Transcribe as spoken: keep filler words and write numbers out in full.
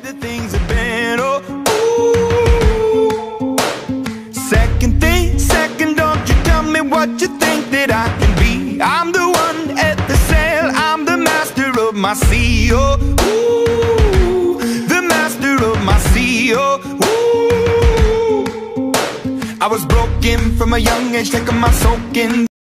better things have been. Oh, ooh. Second thing, second, don't you tell me what you think that I can be. I'm the one at the sail, I'm the master of my sea. Oh, ooh, the master of my sea. Oh, ooh. I was broken from a young age, taking my soaking.